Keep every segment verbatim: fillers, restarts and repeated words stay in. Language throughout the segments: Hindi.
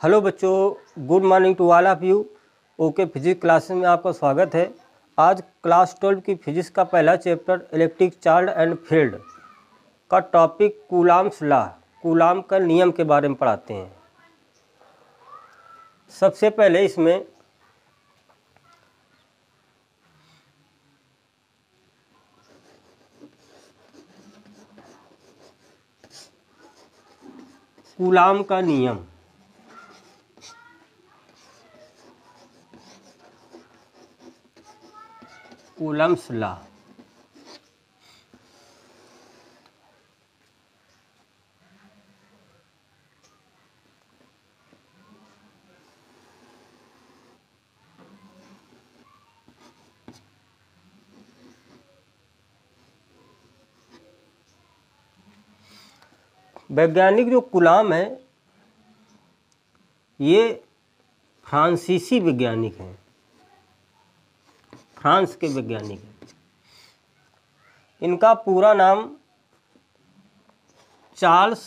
हेलो बच्चों, good morning to all of you. Okay physics classes में आपका स्वागत है। आज क्लास ट्वेल्व की फिजिक्स का पहला chapter electric charge and field का टॉपिक कूलाम्स लॉ, कूलाम का नियम के बारे में पढ़ाते हैं। सबसे पहले इसमें कूलाम का नियम, कूलम्स लॉ। वैज्ञानिक जो कूलाम है ये फ्रांसीसी वैज्ञानिक हैं, फ्रांस के वैज्ञानिक हैं। इनका पूरा नाम चार्ल्स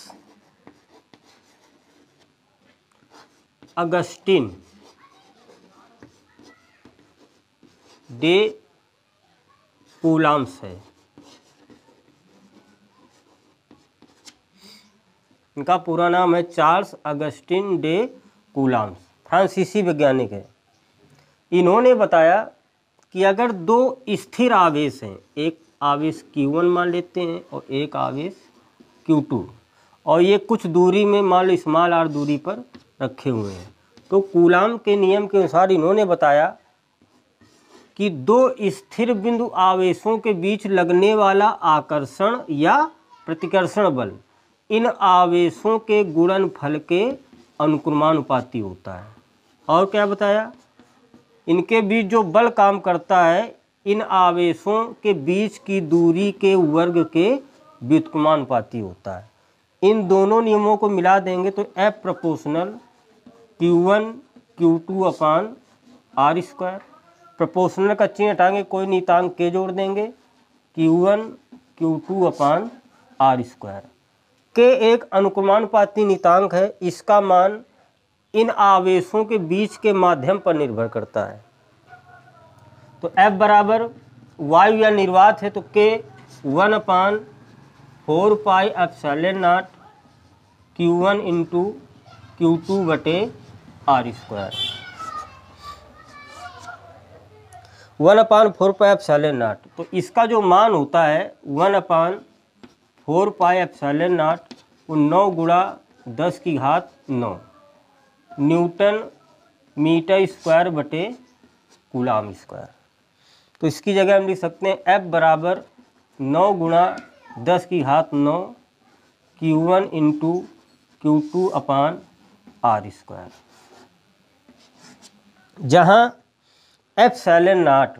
अगस्टिन डे कूलाम्स है। इनका पूरा नाम है चार्ल्स अगस्टिन डे कूलाम्स, फ्रांसीसी वैज्ञानिक है। इन्होंने बताया कि अगर दो स्थिर आवेश हैं, एक आवेश क्यू वन मान लेते हैं और एक आवेश क्यू टू, और ये कुछ दूरी में मान लो स्मॉल आर दूरी पर रखे हुए हैं, तो कूलाम के नियम के अनुसार इन्होंने बताया कि दो स्थिर बिंदु आवेशों के बीच लगने वाला आकर्षण या प्रतिकर्षण बल इन आवेशों के गुणनफल के अनुक्रमानुपाती होता है। और क्या बताया, इनके बीच जो बल काम करता है इन आवेशों के बीच की दूरी के वर्ग के व्युत्क्रमानुपाती होता है। इन दोनों नियमों को मिला देंगे तो F proportional Q one Q two upon R square. Proportional का चिन्ह हटाएंगे, कोई नियतांक के जोड़ देंगे, Q one Q two upon R square. के एक अनुक्रमानुपाती नियतांक है, इसका मान इन आवेशों के बीच के माध्यम पर निर्भर करता है। तो F बराबर वायु या निर्वात है तो K one upon four pi epsilon naught Q one into Q two बटे R square. One upon four pi epsilon naught, तो इसका जो मान होता है one upon four pi epsilon naught वो नौ गुणा दस की घात नौ न्यूटन मीटर स्क्वायर बटे कूलाम स्क्वायर। तो इसकी जगह हम लिख सकते हैं F बराबर नौ गुणा दस की घात नौ Q one into Q two upon R square, जहाँ एप्सिलॉन नॉट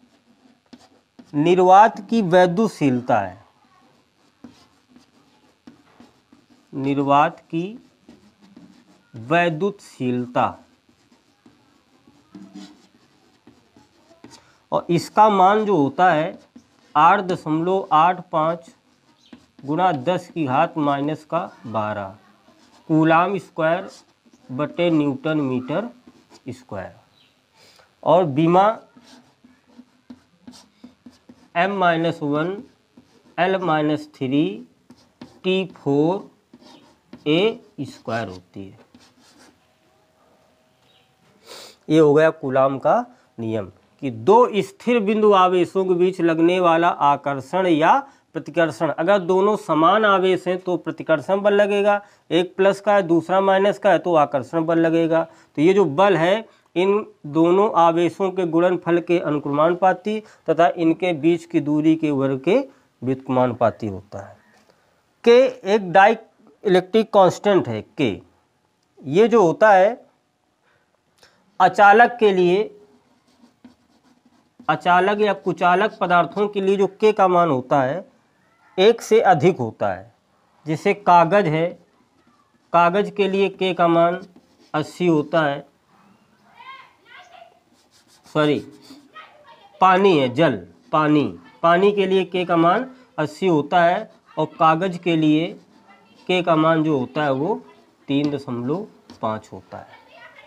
निर्वात की वैद्युतशीलता है, निर्वात की वैद्युतशीलता, और इसका मान जो होता है आठ दशमलव आठ पाँच गुणा दस की घात माइनस का बारह कूलाम स्क्वायर बटे न्यूटन मीटर स्क्वायर। और बीमा M minus one L minus three T four A square होती है। ये हो गया कूलाम का नियम कि दो स्थिर बिंदु आवेशों के बीच लगने वाला आकर्षण या प्रतिकर्षण, अगर दोनों समान आवेश हैं तो प्रतिकर्षण बल लगेगा, एक प्लस का है दूसरा माइनस का है तो आकर्षण बल लगेगा। तो ये जो बल है इन दोनों आवेशों के गुणनफल के अनुक्रमानुपाती तथा इनके बीच की दूरी के वर्ग के व्युत्क्रमानुपाती होता है। के एक डाई इलेक्ट्रिक कांस्टेंट है के। ये जो होता है अचालक के लिए, अचालक या कुचालक पदार्थों के लिए जो के का मान होता है एक से अधिक होता है। जैसे कागज है, कागज के लिए के का मान अस्सी होता है, सॉरी पानी है जल, पानी पानी के लिए के का मान अस्सी होता है, और कागज के लिए के का मान जो होता है वो तीन दशमलव पाँच होता है।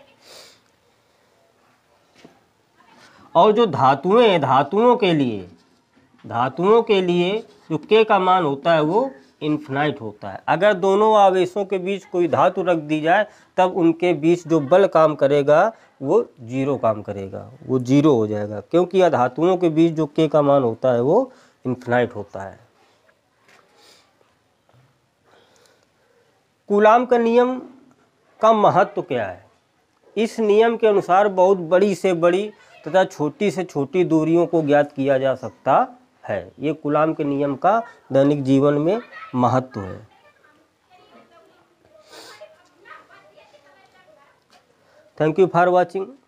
और जो धातुएं हैं, धातुओं के लिए धातुओं के लिए जो के का मान होता है वो इन्फिनाइट होता है। अगर दोनों आवेशों के बीच कोई धातु रख दी जाए तब उनके बीच जो बल काम करेगा वो जीरो काम करेगा, वो जीरो हो जाएगा, क्योंकि यह धातुओं के बीच जो के का मान होता है वो इन्फिनाइट होता है। कूलाम का नियम का महत्व क्या है? इस नियम के अनुसार बहुत बड़ी से बड़ी तथा छोटी से छोटी दूरियों को ज्ञात किया जा सकता है। ये कूलाम के नियम का दैनिक जीवन में महत्व है। Thank you for watching.